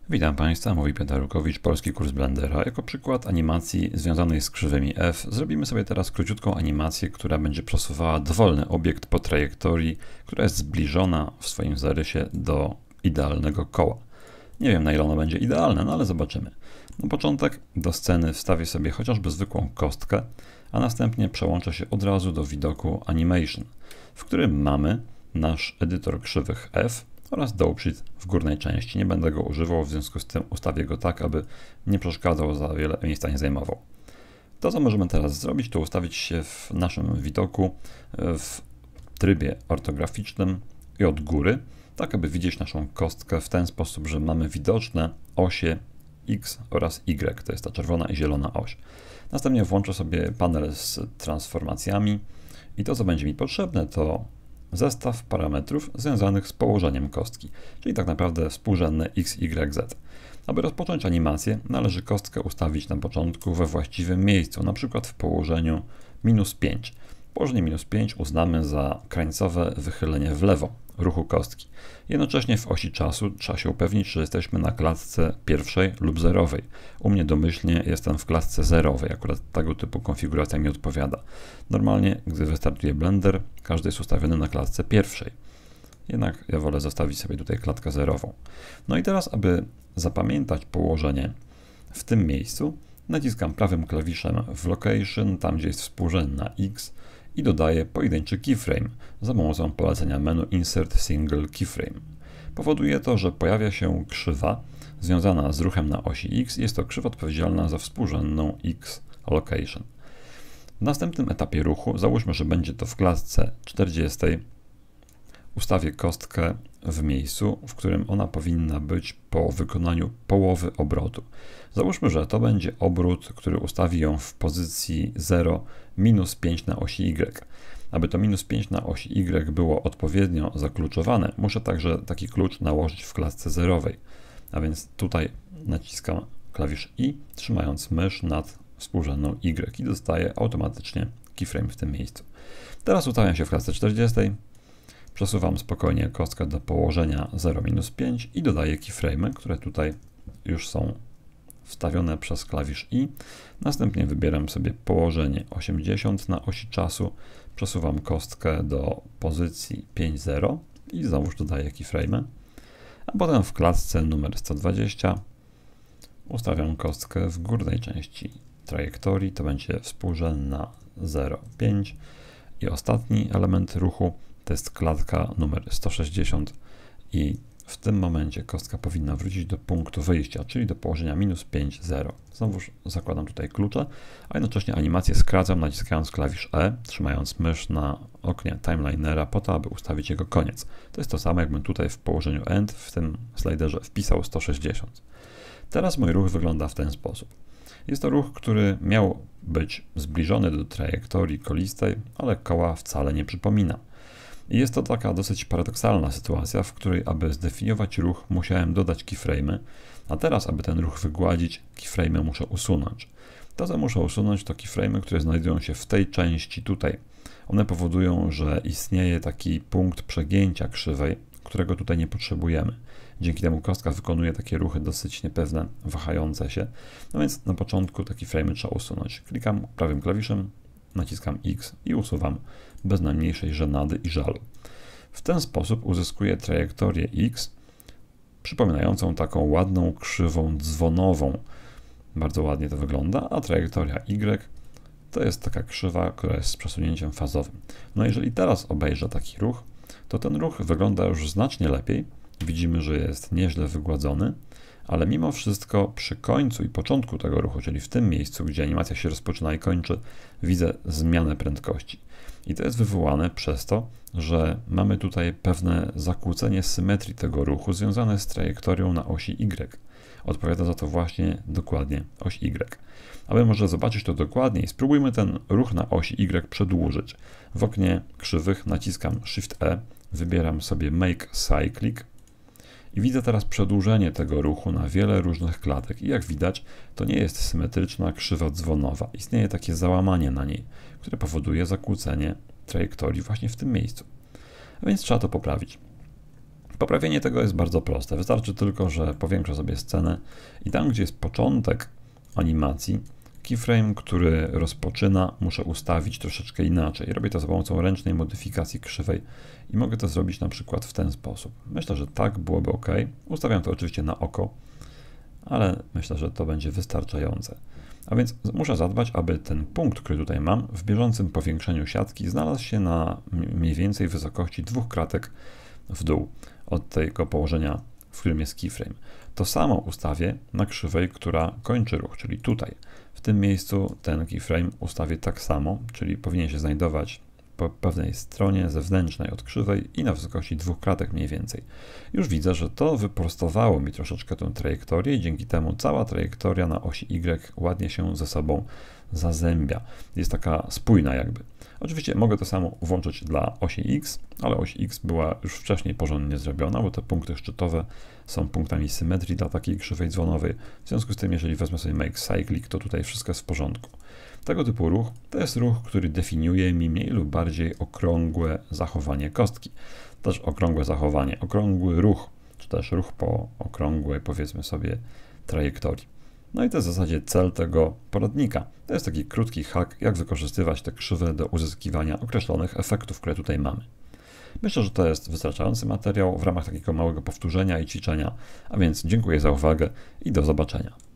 Witam Państwa, mówi Piotr Rukowicz, Polski Kurs Blendera. Jako przykład animacji związanej z krzywymi f zrobimy sobie teraz króciutką animację, która będzie przesuwała dowolny obiekt po trajektorii, która jest zbliżona w swoim zarysie do idealnego koła. Nie wiem, na ile ono będzie idealne, no ale zobaczymy. Na początek do sceny wstawię sobie chociażby zwykłą kostkę, a następnie przełączę się od razu do widoku Animation, w którym mamy nasz edytor krzywych f oraz dowsheet w górnej części. Nie będę go używał, w związku z tym ustawię go tak, aby nie przeszkadzał, za wiele miejsca nie zajmował. To, co możemy teraz zrobić, to ustawić się w naszym widoku w trybie ortograficznym i od góry, tak aby widzieć naszą kostkę w ten sposób, że mamy widoczne osie X oraz Y, to jest ta czerwona i zielona oś. Następnie włączę sobie panel z transformacjami i to, co będzie mi potrzebne, to zestaw parametrów związanych z położeniem kostki, czyli tak naprawdę współrzędne x, y, z. Aby rozpocząć animację, należy kostkę ustawić na początku we właściwym miejscu, na przykład w położeniu -5. Położenie -5 uznamy za krańcowe wychylenie w lewo ruchu kostki. Jednocześnie w osi czasu trzeba się upewnić, że jesteśmy na klatce pierwszej lub zerowej. U mnie domyślnie jestem w klatce zerowej, akurat tego typu konfiguracja mi odpowiada. Normalnie, gdy wystartuje Blender, każdy jest ustawiony na klatce pierwszej. Jednak ja wolę zostawić sobie tutaj klatkę zerową. No i teraz, aby zapamiętać położenie w tym miejscu, naciskam prawym klawiszem w Location, tam gdzie jest współrzędna X, i dodaję pojedynczy keyframe za pomocą polecenia menu Insert Single Keyframe. Powoduje to, że pojawia się krzywa związana z ruchem na osi X. Jest to krzywa odpowiedzialna za współrzędną X Location. W następnym etapie ruchu, załóżmy, że będzie to w klatce 40, ustawię kostkę w miejscu, w którym ona powinna być po wykonaniu połowy obrotu. Załóżmy, że to będzie obrót, który ustawi ją w pozycji 0, -5 na osi Y. Aby to -5 na osi Y było odpowiednio zakluczowane, muszę także taki klucz nałożyć w klatce zerowej. A więc tutaj naciskam klawisz I, trzymając mysz nad współrzędną Y i dostaję automatycznie keyframe w tym miejscu. Teraz ustawiam się w klatce 40. Przesuwam spokojnie kostkę do położenia 0-5 i dodaję keyframe, które tutaj już są wstawione przez klawisz I. Następnie wybieram sobie położenie 80 na osi czasu, przesuwam kostkę do pozycji 5-0 i znowuż dodaję keyframe. A potem w klatce numer 120 ustawiam kostkę w górnej części trajektorii, to będzie współrzędna 0,5 i ostatni element ruchu to jest klatka numer 160 i w tym momencie kostka powinna wrócić do punktu wyjścia, czyli do położenia -5, 0. Znowuż zakładam tutaj klucze, a jednocześnie animację skracam naciskając klawisz E, trzymając mysz na oknie timelinera po to, aby ustawić jego koniec. To jest to samo, jakbym tutaj w położeniu End w tym sliderze wpisał 160. Teraz mój ruch wygląda w ten sposób. Jest to ruch, który miał być zbliżony do trajektorii kolistej, ale koła wcale nie przypomina. I jest to taka dosyć paradoksalna sytuacja, w której aby zdefiniować ruch musiałem dodać keyframe'y, a teraz aby ten ruch wygładzić, keyframe'y muszę usunąć. To, co muszę usunąć, to keyframe'y, które znajdują się w tej części tutaj. One powodują, że istnieje taki punkt przegięcia krzywej, którego tutaj nie potrzebujemy. Dzięki temu kostka wykonuje takie ruchy dosyć niepewne, wahające się. No więc na początku te keyframe'y trzeba usunąć. Klikam prawym klawiszem, naciskam X i usuwam bez najmniejszej żenady i żalu. W ten sposób uzyskuję trajektorię X, przypominającą taką ładną krzywą dzwonową. Bardzo ładnie to wygląda, a trajektoria Y to jest taka krzywa, która jest z przesunięciem fazowym. No jeżeli teraz obejrzę taki ruch, to ten ruch wygląda już znacznie lepiej. Widzimy, że jest nieźle wygładzony, ale mimo wszystko przy końcu i początku tego ruchu, czyli w tym miejscu, gdzie animacja się rozpoczyna i kończy, widzę zmianę prędkości. I to jest wywołane przez to, że mamy tutaj pewne zakłócenie symetrii tego ruchu związane z trajektorią na osi Y. Odpowiada za to właśnie dokładnie oś Y. Aby może zobaczyć to dokładniej, spróbujmy ten ruch na osi Y przedłużyć. W oknie krzywych naciskam Shift-E, wybieram sobie Make Cyclic i widzę teraz przedłużenie tego ruchu na wiele różnych klatek. I jak widać, to nie jest symetryczna krzywa dzwonowa. Istnieje takie załamanie na niej, które powoduje zakłócenie trajektorii właśnie w tym miejscu. A więc trzeba to poprawić. Poprawienie tego jest bardzo proste. Wystarczy tylko, że powiększę sobie scenę i tam, gdzie jest początek animacji, keyframe, który rozpoczyna, muszę ustawić troszeczkę inaczej. Robię to za pomocą ręcznej modyfikacji krzywej i mogę to zrobić na przykład w ten sposób. Myślę, że tak byłoby ok. Ustawiam to oczywiście na oko, ale myślę, że to będzie wystarczające. A więc muszę zadbać, aby ten punkt, który tutaj mam, w bieżącym powiększeniu siatki znalazł się na mniej więcej wysokości 2 kratek w dół od tego położenia, w którym jest keyframe. To samo ustawię na krzywej, która kończy ruch, czyli tutaj. W tym miejscu ten keyframe ustawię tak samo, czyli powinien się znajdować po pewnej stronie zewnętrznej od krzywej i na wysokości 2 kratek mniej więcej. Już widzę, że to wyprostowało mi troszeczkę tę trajektorię i dzięki temu cała trajektoria na osi Y ładnie się ze sobą zazębia. Jest taka spójna jakby. Oczywiście mogę to samo włączyć dla osi X, ale oś X była już wcześniej porządnie zrobiona, bo te punkty szczytowe są punktami symetrii dla takiej krzywej dzwonowej. W związku z tym, jeżeli wezmę sobie Make Cyclic, to tutaj wszystko jest w porządku. Tego typu ruch to jest ruch, który definiuje mi mniej lub bardziej okrągłe zachowanie kostki. Też okrągłe zachowanie, okrągły ruch, czy też ruch po okrągłej, powiedzmy sobie, trajektorii. No i to jest w zasadzie cel tego poradnika. To jest taki krótki hack, jak wykorzystywać te krzywe do uzyskiwania określonych efektów, które tutaj mamy. Myślę, że to jest wystarczający materiał w ramach takiego małego powtórzenia i ćwiczenia, a więc dziękuję za uwagę i do zobaczenia.